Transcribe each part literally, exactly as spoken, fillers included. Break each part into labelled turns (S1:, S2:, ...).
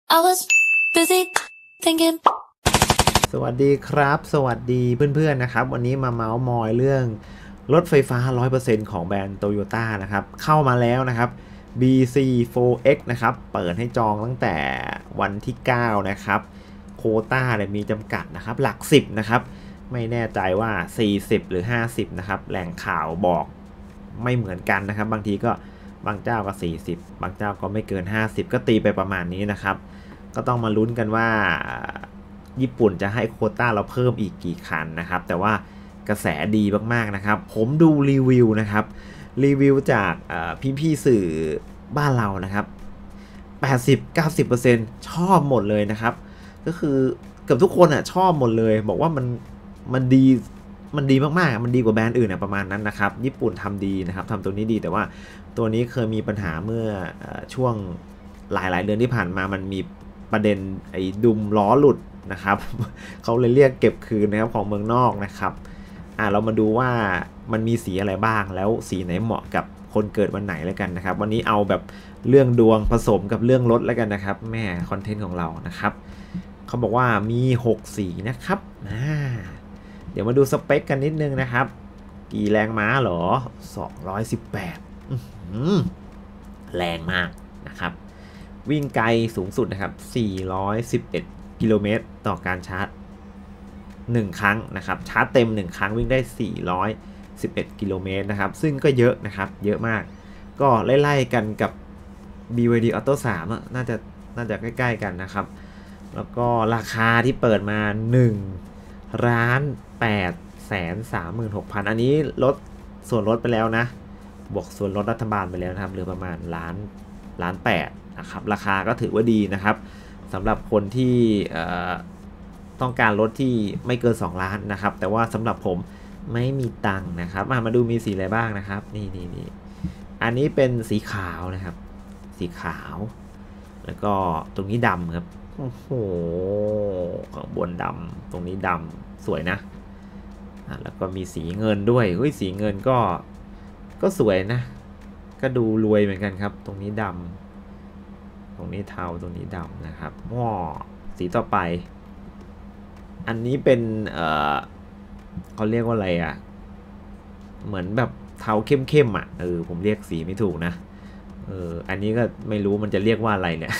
S1: I was busy thinking
S2: สวัสดีครับสวัสดีเพื่อนๆนะครับวันนี้มาเมาส์มอยเรื่องรถไฟฟ้า ร้อยเปอร์เซ็นต์ ของแบรนด์ Toyota นะครับเข้ามาแล้วนะครับ บี ซี โฟร์ เอ็กซ์ นะครับเปิดให้จองตั้งแต่วันที่เก้านะครับโควต้าเนี่ยมีจำกัดนะครับหลักสิบนะครับไม่แน่ใจว่าสี่สิบหรือห้าสิบนะครับแหล่งข่าวบอกไม่เหมือนกันนะครับบางทีก็บางเจ้าก็สี่สิบบางเจ้าก็ไม่เกินห้าสิบก็ตีไปประมาณนี้นะครับก็ต้องมาลุ้นกันว่าญี่ปุ่นจะให้โควต้าเราเพิ่มอีกกี่คันนะครับแต่ว่ากระแสดีมากๆนะครับผมดูรีวิวนะครับรีวิวจากพี่ๆสื่อบ้านเรานะครับ แปดสิบถึงเก้าสิบเปอร์เซ็นต์ ชอบหมดเลยนะครับก็คือเกือบทุกคนอ่ะชอบหมดเลยบอกว่ามันมันดีมันดีมากๆมันดีกว่าแบรนด์อื่นนะประมาณนั้นนะครับญี่ปุ่นทำดีนะครับทำตัวนี้ดีแต่ว่าตัวนี้เคยมีปัญหาเมื่อช่วงหลายๆเดือนที่ผ่านมามันมีประเด็นไอ้ดุมล้อหลุดนะครับเขาเลยเรียกเก็บคืนนะครับของเมืองนอกนะครับอ่ะเรามาดูว่ามันมีสีอะไรบ้างแล้วสีไหนเหมาะกับคนเกิดวันไหนแล้วกันนะครับวันนี้เอาแบบเรื่องดวงผสมกับเรื่องรถแล้วกันนะครับแม่คอนเทนต์ของเรานะครับเขาบอกว่ามีหกสีนะครับอ่าเดี๋ยวมาดูสเปคกันนิดนึงนะครับกี่แรงม้าหรอสองร้อยสิบแปดแรงมากนะครับวิ่งไกลสูงสุดนะครับสี่ร้อยสิบเอ็ดกิโลเมตรต่อการชาร์จหนึ่งครั้งนะครับชาร์จเต็มหนึ่งครั้งวิ่งได้สี่ร้อยสิบเอ็ดกิโลเมตรนะครับซึ่งก็เยอะนะครับเยอะมากก็ไล่ๆกันกับ บี วาย ดี Auto สามอ่ะน่าจะน่าจะใกล้ๆกันนะครับแล้วก็ราคาที่เปิดมาหนึ่งล้านแปดแสนสามหมื่นหกพันอันนี้ลดส่วนลดไปแล้วนะบวกส่วนลดรัฐบาลไปแล้วนะครับเหลือประมาณล้านล้านแปดนะครับราคาก็ถือว่าดีนะครับสำหรับคนที่ต้องการรถที่ไม่เกินสองล้านนะครับแต่ว่าสำหรับผมไม่มีตังค์นะครับมามาดูมีสีอะไรบ้างนะครับนี่นี่นี่อันนี้เป็นสีขาวนะครับสีขาวแล้วก็ตรงนี้ดำครับโอ้โหข้างบนดำตรงนี้ดำสวยนะแล้วก็มีสีเงินด้วยเฮ้ยสีเงินก็ก็สวยนะก็ดูรวยเหมือนกันครับตรงนี้ดำตรงนี้เทาตรงนี้ดำนะครับว้าสีต่อไปอันนี้เป็นเอ่อเขาเรียกว่าอะไรอ่ะเหมือนแบบเทาเข้มๆอ่ะเออผมเรียกสีไม่ถูกนะเอออันนี้ก็ไม่รู้มันจะเรียกว่าอะไรเนี่ย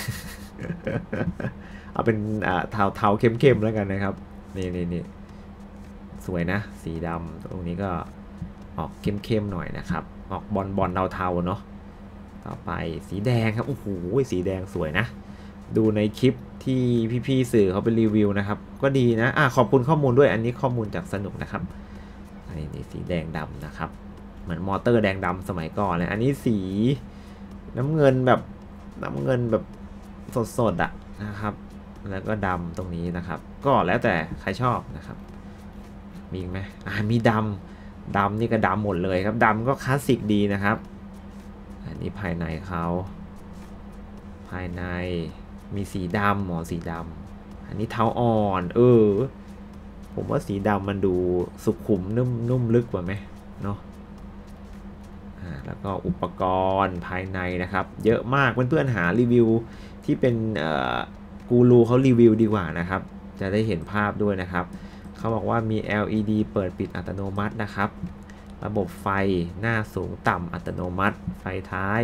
S2: เอาเป็นอ่าเทาเทาเข้มๆแล้วกันนะครับนี่นี่นี่สวยนะสีดำตรงนี้ก็ออกเข้มๆหน่อยนะครับออกบอลบอลเทาๆเนาะต่อไปสีแดงครับโอ้โหสีแดงสวยนะดูในคลิปที่พี่ๆสื่อเขาไปรีวิวนะครับก็ดีนะอ่ะขอบคุณข้อมูลด้วยอันนี้ข้อมูลจากสนุกนะครับอันนี้สีแดงดำนะครับเหมือนมอเตอร์แดงดำสมัยก่อนเลยอันนี้สีน้ำเงินแบบน้ำเงินแบบสดๆอ่ะนะครับแล้วก็ดำตรงนี้นะครับก็แล้วแต่ใครชอบนะครับมีอีกไหมอ่ามีดำดำนี่ก็ดำหมดเลยครับดำก็คลาสสิกดีนะครับอันนี้ภายในเขาภายในมีสีดำหมอสีดำอันนี้เทาอ่อนเออผมว่าสีดำมันดูสุขุมนุ่มนุ่มลึกกว่าไหมเนาะแล้วก็อุปกรณ์ภายในนะครับเยอะมากเพื่อนๆหารีวิวที่เป็นกูรูเขารีวิวดีกว่านะครับจะได้เห็นภาพด้วยนะครับเขาบอกว่ามี แอล อี ดี เปิดปิดอัตโนมัตินะครับระบบไฟหน้าสูงต่ำอัตโนมัติไฟท้าย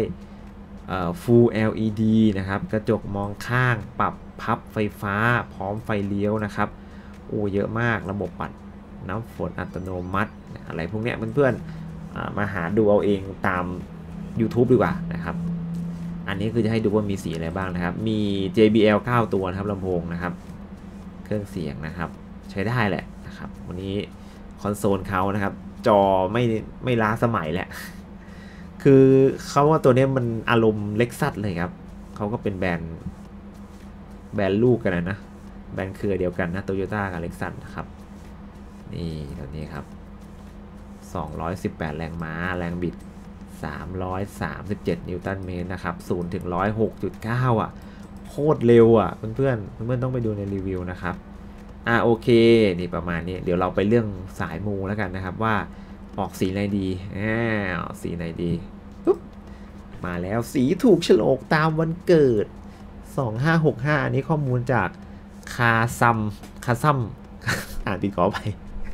S2: Full แอล อี ดี นะครับกระจกมองข้างปรับพับไฟฟ้าพร้อมไฟเลี้ยวนะครับโอ้เยอะมากระบบปัดน้ำฝนอัตโนมัติอะไรพวกเนี้ยเพื่อนๆมาหาดูเอาเองตาม YouTube ดีกว่านะครับอันนี้คือจะให้ดูว่ามีสีอะไรบ้างนะครับมี เจ บี แอล เก้าตัวนะครับลำโพงนะครับเครื่องเสียงนะครับใช้ได้แหละนะครับวันนี้คอนโซลเขานะครับจอไม่ไม่ล้าสมัยแหละคือเขาว่าตัวนี้มันอารมณ์เล็กซัสเลยครับเขาก็เป็นแบรนด์แบรนด์ลูกกันนะแบรนด์เครือเดียวกันนะโตโยต้ากับเล็กซัสนะครับนี่ตัวนี้ครับสองร้อยสิบแปดแรงม้าแรงบิดสามร้อยสามสิบเจ็ดนิวตันเมตรนะครับศูนย์ถึงหนึ่งร้อยหกจุดเก้า อ่ะโคตรเร็วอ่ะเพื่อนๆเพื่อนๆต้องไปดูในรีวิวนะครับอ่ะโอเคนี่ประมาณนี้เดี๋ยวเราไปเรื่องสายมูแล้วกันนะครับว่าออกสีไหนดีอ่าออกสีไหนดีปุ๊บมาแล้วสีถูกโฉลกตามวันเกิดสองห้าหกห้าอันนี้ข้อมูลจากคาซัมคาซัมอ่านติดขอไป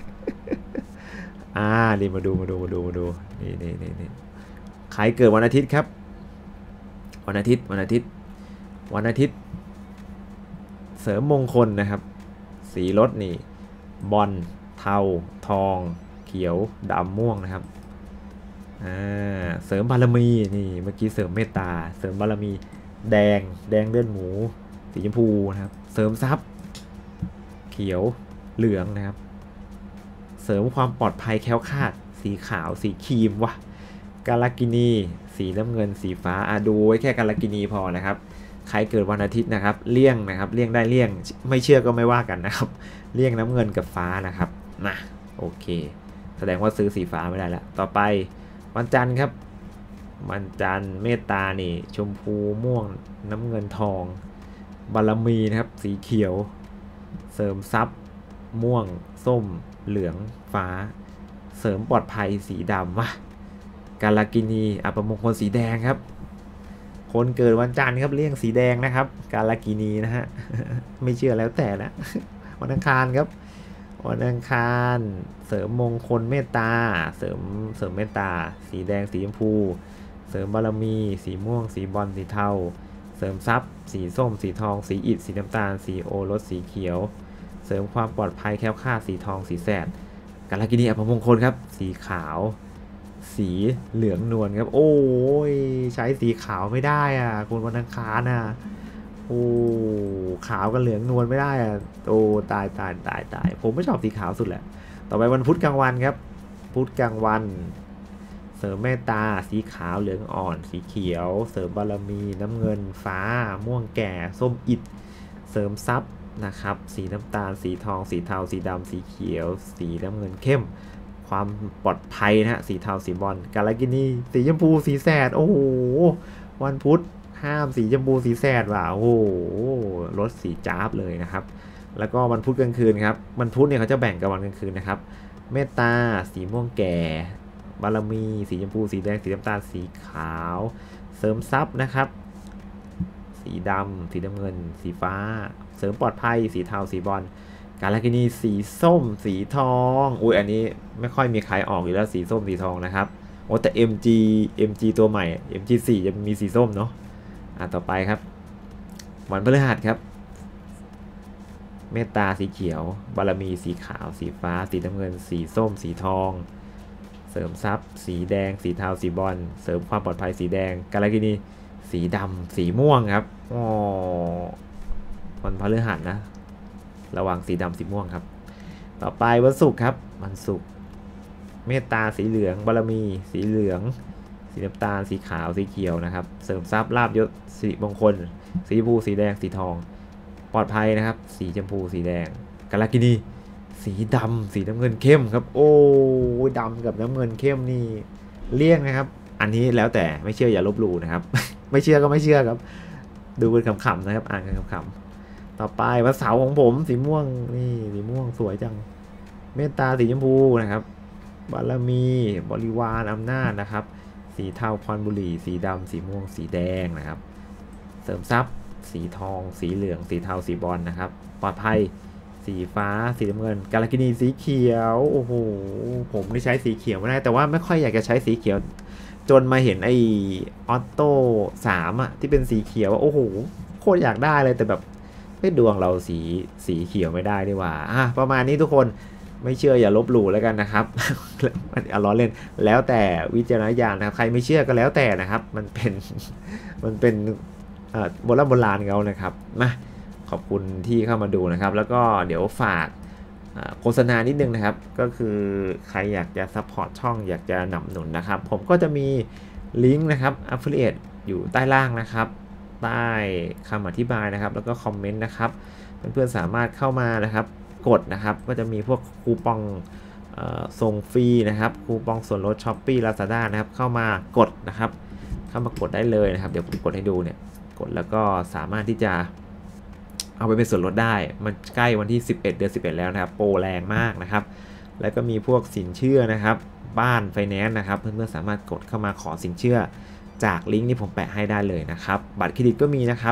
S2: อ่านี่มาดูมาดูมาดูมาดูนี่นี่นี่นี่ใครเกิดวันอาทิตย์ครับวันอาทิตย์วันอาทิตย์วันอาทิตย์เสริมมงคลนะครับสีรถนี่บอลเทาทองเขียวดำม่วงนะครับอ่าเสริมบารมีนี่เมื่อกี้เสริมเมตตาเสริมบารมีแดงแดงเลือดหมูสีชมพูนะครับเสริมทรัพย์เขียวเหลืองนะครับเสริมความปลอดภัยแคล้วคลาดสีขาวสีครีมวะกาลกินีสีน้ำเงินสีฟ้าอ่ะดูไว้แค่กาลกินีพอนะครับใครเกิดวันอาทิตย์นะครับเลี่ยงนะครับเลี่ยงได้เลี่ยงไม่เชื่อก็ไม่ว่ากันนะครับเลี่ยงน้ำเงินกับฟ้านะครับนะโอเคแสดงว่าซื้อสีฟ้าไม่ได้แล้วต่อไปวันจันทร์ครับวันจันทร์เมตตานี่ชมพูม่วงน้ำเงินทองบารมีนะครับสีเขียวเสริมทรัพย์ม่วงส้มเหลืองฟ้าเสริมปลอดภัยสีดำวะกาลกินีอัปมงคลสีแดงครับคนเกิดวันจันทร์ครับเลี่ยงสีแดงนะครับกาลกินีนะฮะ ไม่เชื่อแล้วแต่นะ วันอังคารครับวันอังคารเสริมมงคลเมตตาเสริมเสริมเมตตาสีแดงสีชมพูเสริมบารมีสีม่วงสีบอลสีเทาเสริมทรัพย์สีส้มสีทองสีอิฐสีน้ำตาลสีโอรสสีเขียวเสริมความปลอดภัยแคล้วคลาดสีทองสีแสดกาลกินีอัปมงคลครับสีขาวสีเหลืองนวลครับโอ้ยใช้สีขาวไม่ได้อ่ะคุณวันอังคารอ่ะโอ้ขาวกับเหลืองนวลไม่ได้อ่ะโอ้ตายตายตายตายผมไม่ชอบสีขาวสุดแหละต่อไปวันพุธกลางวันครับพุธกลางวันเสริมเมตตาสีขาวเหลืองอ่อนสีเขียวเสริมบารมีน้ำเงินฟ้าม่วงแก่ส้มอิฐเสริมทรัพย์นะครับสีน้ำตาลสีทองสีเทาสีดำสีเขียวสีน้ำเงินเข้มความปลอดภัยนะฮะสีเทาสีบอลกาลกินีสีชมพูสีแสดโอ้โหวันพุธห้ามสีชมพูสีแสดว่ะโอ้โหรถสีจ้าบเลยนะครับแล้วก็วันพุธกลางคืนครับวันพุธเนี่ยเขาจะแบ่งกับวันกลางคืนนะครับเมตตาสีม่วงแก่บารมีสีชมพูสีแดงสีน้ำตาลสีขาวเสริมทรัพย์นะครับสีดำสีน้ำเงินสีฟ้าเสริมปลอดภัยสีเทาสีบอลกาลกินีสีส้มสีทองอุ้ยอันนี้ไม่ค่อยมีใครออกอยู่แล้วสีส้มสีทองนะครับโอ้แต่ เอ็ม จี เอ็ม จี ตัวใหม่ เอ็ม จี สี่จะมีสีส้มเนาะอ่ะต่อไปครับวันพฤหัสครับเมตตาสีเขียวบารมีสีขาวสีฟ้าสีน้ำเงินสีส้มสีทองเสริมทรัพย์สีแดงสีเทาสีบอลเสริมความปลอดภัยสีแดงกาลกินีสีดำสีม่วงครับอ๋อวันพฤหัสนะระหว่างสีดำสีม่วงครับต่อไปวันศุกร์ครับวันศุกร์เมตตาสีเหลืองบารมีสีเหลืองสีน้ำตาลสีขาวสีเขียวนะครับเสริมทรัพย์ลาภยศสิริมงคลสีชมพูสีแดงสีทองปลอดภัยนะครับสีชมพูสีแดงกาลกินีสีดำสีน้ำเงินเข้มครับโอ้ดำกับน้ำเงินเข้มนี่เลี่ยงนะครับอันนี้แล้วแต่ไม่เชื่ออย่าลบหลู่นะครับ ไม่เชื่อก็ไม่เชื่อครับดูเป็นขำๆนะครับอ่านกันขำๆต่อไปวันเสาร์ของผมสีม่วงนี่สีม่วงสวยจังเมตตาสีชมพูนะครับบารมีบริวารอำนาจนะครับสีเทาพรบุรีสีดำสีม่วงสีแดงนะครับเสริมทรัพย์สีทองสีเหลืองสีเทาสีบอลนะครับปลอดภัยสีฟ้าสีน้ำเงินกาลกินีสีเขียวโอ้โหผมไม่ใช้สีเขียวไม่ได้แต่ว่าไม่ค่อยอยากจะใช้สีเขียวจนมาเห็นไอออโต้สามอ่ะที่เป็นสีเขียวโอ้โหโคตรอยากได้เลยแต่แบบไม่ดวงเราสีสีเขียวไม่ได้ดีกว่าอ่ะประมาณนี้ทุกคนไม่เชื่ออย่าลบหลู่แล้วกันนะครับ เอาล้อเล่นแล้วแต่วิจารณญาณนะครับใครไม่เชื่อก็แล้วแต่นะครับมันเป็นมันเป็นโบราณโบราณเขานะครับมาขอบคุณที่เข้ามาดูนะครับแล้วก็เดี๋ยวฝากโฆษณานิดนึงนะครับก็คือใครอยากจะซัพพอร์ตช่องอยากจะหนุนหนุนนะครับผมก็จะมีลิงก์นะครับ Affiliate อยู่ใต้ล่างนะครับใต้คำอธิบายนะครับแล้วก็คอมเมนต์นะครับเพื่อนๆสามารถเข้ามานะครับกดนะครับก็จะมีพวกคูปองส่งฟรีนะครับคูปองส่วนลด Shopee Lazada นะครับเข้ามากดนะครับเข้ามากดได้เลยนะครับเดี๋ยวผมกดให้ดูเนี่ยกดแล้วก็สามารถที่จะเอาไปเป็นส่วนลดได้มันใกล้วันที่สิบเอ็ดเดือนสิบเอ็ดแล้วนะครับโปรแรงมากนะครับแล้วก็มีพวกสินเชื่อนะครับบ้านไฟแนนซ์นะครับเพื่อนๆสามารถกดเข้ามาขอสินเชื่อจากลิงก์ที่ผมแปะให้ได้เลยนะครับบัตรเครดิตก็มีนะครับ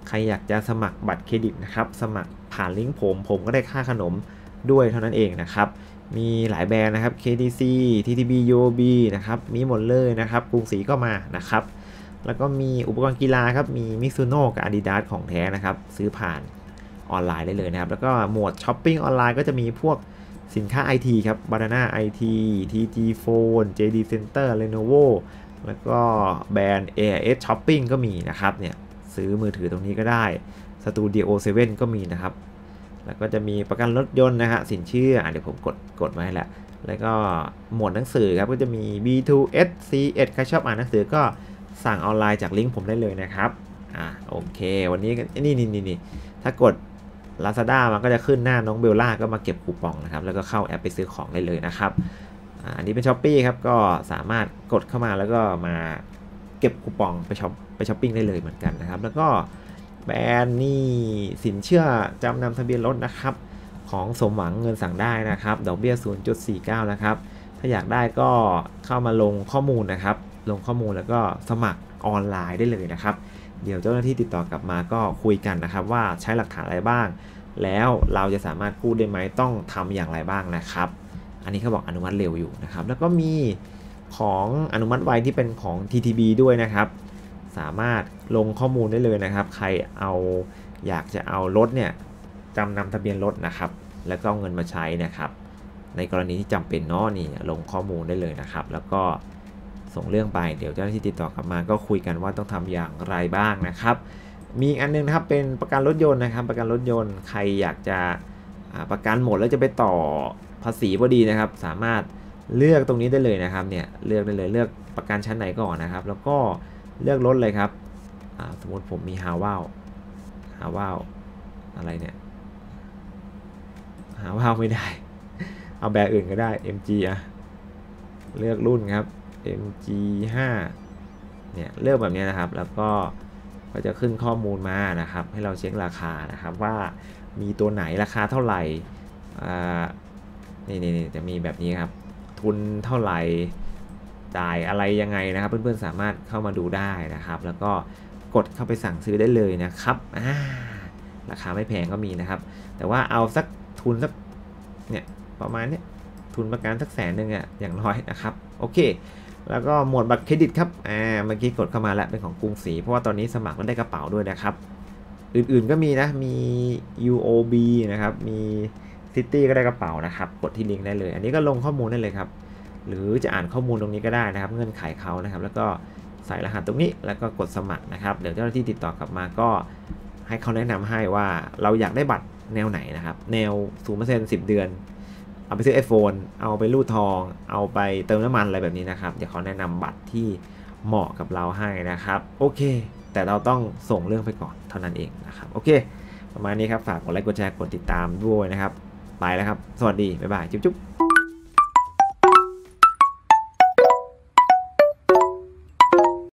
S2: ใครอยากจะสมัครบัตรเครดิตนะครับสมัครผ่านลิงก์ผมผมก็ได้ค่าขนมด้วยเท่านั้นเองนะครับมีหลายแบรนด์นะครับ เค ที ซี ที ที บี ยู โอ บี นะครับมีหมดเลยนะครับกรุงศรีก็มานะครับแล้วก็มีอุปกรณ์กีฬาครับมี Mizuno กับ Adidas ของแท้นะครับซื้อผ่านออนไลน์ได้เลยนะครับแล้วก็หมวดช้อปปิ้งออนไลน์ก็จะมีพวกสินค้า ไอ ที ครับ Banana ไอ ที ที จี Phone เจ ดี Center Lenovo แล้วก็แบรนด์ เอ เอส Shopping ก็มีนะครับเนี่ยซื้อมือถือตรงนี้ก็ได้ Studio เซเว่น ก็มีนะครับแล้วก็จะมีประกันรถยนต์นะฮะสินเชื่ออ่ะเดี๋ยวผมกดกดมาให้แหละแล้วก็หมวดหนังสือครับก็จะมี บี ทู เอส ซี เอส ใครชอบอ่านหนังสือก็สั่งออนไลน์จากลิงก์ผมได้เลยนะครับอ่ะโอเควันนี้นี่นี่นี่นี่ถ้ากด Lazada มันก็จะขึ้นหน้าน้องเบลล่าก็มาเก็บคูปองนะครับแล้วก็เข้าแอปไปซื้อของได้เลยนะครับอันนี้เป็น Shopee ครับก็สามารถกดเข้ามาแล้วก็มาเก็บคูปองไปช็อปไปช้อปปิ้งได้เลยเหมือนกันนะครับแล้วก็แบรนด์นี่สินเชื่อจำนำทะเบียนรถนะครับของสมหวังเงินสั่งได้นะครับดอกเบี้ย ศูนย์จุดสี่เก้า นะครับถ้าอยากได้ก็เข้ามาลงข้อมูลนะครับลงข้อมูลแล้วก็สมัครออนไลน์ได้เลยนะครับเดี๋ยวเจ้าหน้าที่ติดต่อกลับมาก็คุยกันนะครับว่าใช้หลักฐานอะไรบ้างแล้วเราจะสามารถกู้ได้ไหมต้องทำอย่างไรบ้างนะครับอันนี้เขาบอกอนุมัติเร็วอยู่นะครับแล้วก็มีของอนุมัติไวที่เป็นของ ที ที บี ด้วยนะครับสามารถลงข้อมูลได้เลยนะครับใครเอาอยากจะเอารถเนี่ยจำนำทะเบียนรถนะครับแล้วก็เอาเงินมาใช้นะครับในกรณีที่จำเป็นเนาะนี่ลงข้อมูลได้เลยนะครับแล้วก็ส่งเรื่องไปเดี๋ยวเจ้าหน้าที่ติดต่อกลับมาก็คุยกันว่าต้องทำอย่างไรบ้างนะครับมีอันนึงนะครับเป็นประกันรถยนต์นะครับประกันรถยนต์ใครอยากจะประกันหมดแล้วจะไปต่อภาษีพอดีนะครับสามารถเลือกตรงนี้ได้เลยนะครับเนี่ยเลือกได้เลยเลือกประกันชั้นไหนก่อนนะครับแล้วก็เลือกรถเลยครับสมมติผมมีฮาวาวฮาวาวอะไรเนี่ยฮาวาวไม่ได้เอาแบรนด์อื่นก็ได้ เอ็ม จี อ่ะเลือกรุ่นครับ เอ็ม จี ห้า เนี่ยเลือกแบบนี้นะครับแล้วก็ก็จะขึ้นข้อมูลมานะครับให้เราเช็คราคานะครับว่ามีตัวไหนราคาเท่าไหร่อ่านี่นี่จะมีแบบนี้ครับทุนเท่าไหร่จ่ายอะไรยังไงนะครับเพื่อนๆสามารถเข้ามาดูได้นะครับแล้วก็กดเข้าไปสั่งซื้อได้เลยนะครับราคาไม่แพงก็มีนะครับแต่ว่าเอาสักทุนสักเนี่ยประมาณนี้ทุนประกันสักแสนหนึ่งอ่ะอย่างน้อยนะครับโอเคแล้วก็หมวดบัตรเครดิตครับอ่าเมื่อกี้กดเข้ามาแล้วเป็นของกรุงศรีเพราะว่าตอนนี้สมัครแล้วได้กระเป๋าด้วยนะครับอื่นๆก็มีนะมี ยู โอ บี นะครับมี City ก็ได้กระเป๋านะครับกดที่ลิงก์ได้เลยอันนี้ก็ลงข้อมูลได้เลยครับหรือจะอ่านข้อมูลตรงนี้ก็ได้นะครับเงื่อนไขเขานะครับแล้วก็ใส่รหัสตรงนี้แล้วก็กดสมัครนะครับเดี๋ยวเจ้าหน้าที่ติดต่อกลับมาก็ให้เขาแนะนำให้ว่าเราอยากได้บัตรแนวไหนนะครับแนว ศูนย์เปอร์เซ็นต์ สิบเดือนเอาไปซื้อ iPhone เอาไปรูดทองเอาไปเติมน้ำมันอะไรแบบนี้นะครับเดี๋ยวเขาแนะนำบัตรที่เหมาะกับเราให้นะครับโอเคแต่เราต้องส่งเรื่องไปก่อนเท่านั้นเองนะครับโอเคประมาณนี้ครับฝากกดไลค์กดแชร์กดติดตามด้วยนะครับไปแล้วครับสวัสดีบ๊ายบายจุ๊บ